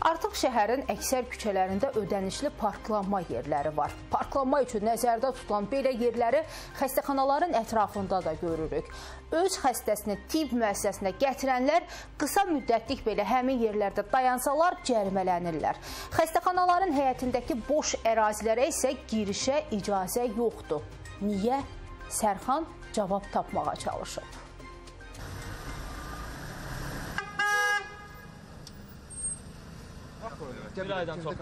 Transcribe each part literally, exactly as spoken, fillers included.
Artıq şəhərin əksər küçələrində ödənişli parklanma yerləri var. Parklanma üçün nəzərdə tutulan belə yerləri xəstəxanaların ətrafında da görürük. Öz xəstəsini tibb müəssisəsinə gətirənlər qısa müddətlik belə həmin yerlərdə dayansalar cərimələnirlər. Xəstəxanaların həyətindəki boş ərazilərə isə girişə icazə yoxdur. Niyə? Sərxan cavab tapmağa çalışıb. Bir aydan çox.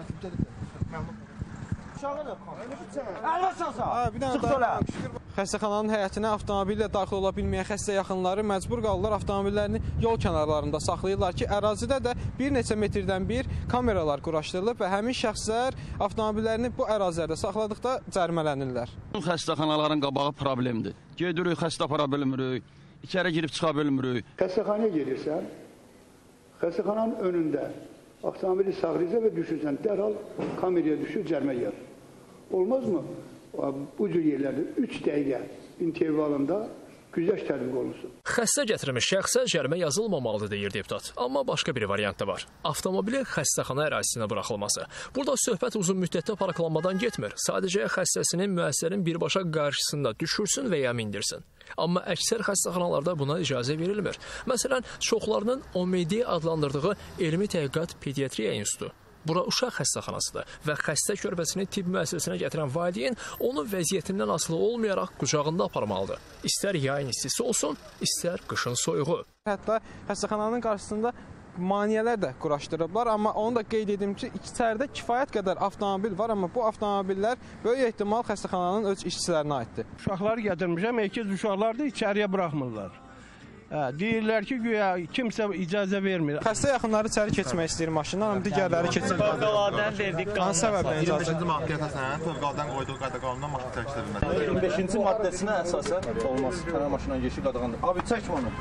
Xəstəxananın həyətinə avtomobillə daxil ola bilməyən xəstə yaxınları məcbur qalırlar avtomobillərini yol kənarlarında saxlayırlar ki, ərazidə də bir neçə metrdən bir kameralar quraşdırılıb və həmin şəxslər avtomobillərini bu ərazilərdə saxladıqda cərimələnirlər. Xəstəxanaların qabağı problemdir. Gedirik, xəstə apara bilmirik, içəri girib çıxa bilmirik. Xəstəxanaya gelirsən, xəstəxananın önündə avtomobili saxlayırsan və düşürsən, dərhal kameraya düşür, cərimə yer. Olmaz mı? Bu cür yerlərdə üç dəqiqə intervalında güzəşt tətbiq olunsun. Xəstə gətirmiş şəxsə cərimə yazılmamalıdır, deyir deputat. Amma başqa bir variant da var. Avtomobilin xəstəxana ərazisinə buraxılması. Burada söhbət uzun müddətdə parklanmadan getmir. Sadəcə xəstəsinin müəssisənin birbaşa qarşısında düşürsün və ya mindirsin. Amma əksər xəstəxanalarda buna icazə verilmir. Məsələn, çoxlarının O M D adlandırdığı Elmi Təhqiqat Pediatriya İnstitutu. Bura uşaq xəstəxanasıdır və xəstə körpəsini tibb müəssisəsinə gətirən valideyn onun vəziyyətindən asılı olmayaraq qucağında aparmalıdır. İstər yayın istisi olsun, istər qışın soyuğu. Hətta xəstəxananın qarşısında maneələr də quraşdırıblar, amma onu da qeyd edim ki, içəridə kifayət qədər avtomobil var, amma bu avtomobillər böyük ehtimal xəstəxananın öz işçilərinə aiddir. Uşaqları gətirmişəm, ikiz uşaqlar da içəriyə buraxmırlar. Hə, deyirlər ki, güya kimsə icazə vermir. Xəstə yaxınları içəri keçmək istəyir maşından, amma digərləri keçir. Fövqəladən verdik qanun. Hansı səbəblə icazə? iyirmi beşinci maddəyə əsasən fövqəladən qoyduğu qayda qanundan maşın çəkdirilməlidir. iyirmi beşinci maddəsinə əsasən olmaz. Hər maşından geçib qadağandır. Abi çək onu.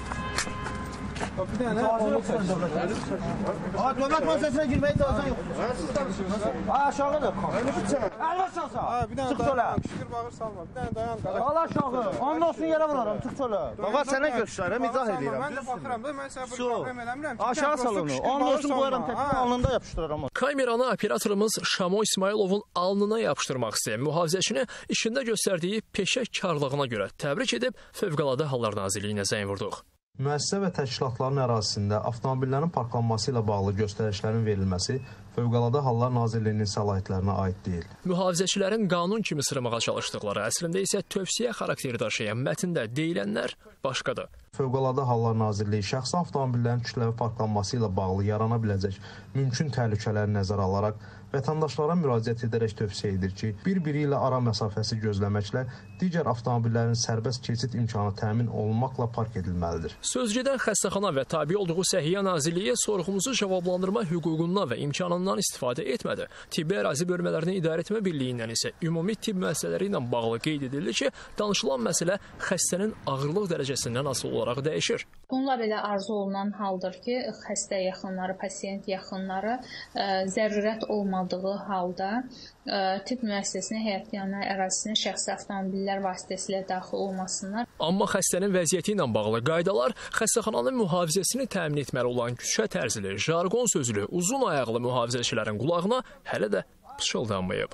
Bir dənə onu çəkdir. Dövlət müəssisəsinə girməyə icazə yoxdur. Aşağıdır. Əlbəttə. Bir dənə dayan, şükür bağır salma. Bir dənə dayan. Al aşağı. Onun olsun yerə vuraram, çıx çölə. Bağa sənə göstərirəm, izah edirəm. Mən də baxıram da, mən sənə bir problem eləmirəm. Aşağı sal onu. Onun olsun qoyaram, təkrar alnında yapışdıraram. Kameranı operatorumuz Şamo İsmayılovun alnına yapışdırmaq istəyən mühafizəçini işində göstərdiyi peşəkarlığına görə təbrik edib Fövqəladə Hallar Nazirliyinə zəng vurduq. Müəssisə və təşkilatların ərazisində avtomobillərin parklanması ilə bağlı göstərişlərin verilməsi Fövqəladə Hallar Nazirliyinin səlahiyyətlərinə aid deyil. Mühafizəçilərin qanun kimi sırmağa çalışdıqları, əslində isə tövsiyə xarakteri daşıyan mətndə deyilənlər başqadır. Fövqəladə Hallar Nazirliyi şəxsi avtomobillərin kütləvi parklanması ilə bağlı yarana biləcək mümkün təhlükələri nəzərə alaraq vətəndaşlara müraciət edərək tövsiyə edir ki, bir-biri ilə ara məsafəsi gözləməklə digər avtomobillərin sərbəst keçid imkanı təmin olunmaqla park edilməlidir. Sözgedən xəstəxana və tabi olduğu Səhiyyə Nazirliyi sorğumuzu cavablandırma hüququndan və imkanından istifadə etmədi. Tibbi ərazi bölmələrini idarə etmə birliyindən isə ümumi tibb müəssisələri ilə bağlı qeyd edildi ki, danışılan məsələ xəstənin ağırlıq dərəcəsindən asılı olaraq dəyişir. Bununla belə arzu olunan haldır ki, xəstə yaxınları, pasiyent yaxınları ə, zərurət olmadığı halda ə, tibb müəssisəsinə, həyətyanı ərazisinə şəxsi avtomobillər vasitəsilə daxil olmasınlar. Amma xəstənin vəziyyəti ilə bağlı qaydalar xəstəxananın mühafizəsini təmin etməli olan küçə tərzili, jargon sözlü, uzun ayaqlı mühafizəçilərin qulağına hələ də pıçıldanmayıb.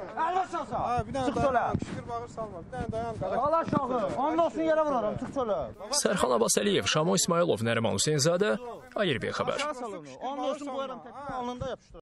Bir dənə dayan, şükür bağır salma. Bir dənə dayan. Al aşağı. Onun olsun yerə vuraram, çıx çölə. Sərxan Abbasəliyev, Şamo İsmayılov, Nəriman Hüseynzadə, A Y R B xəbər. Onun olsun qoyaram, təkrar alnında yapışdıraram.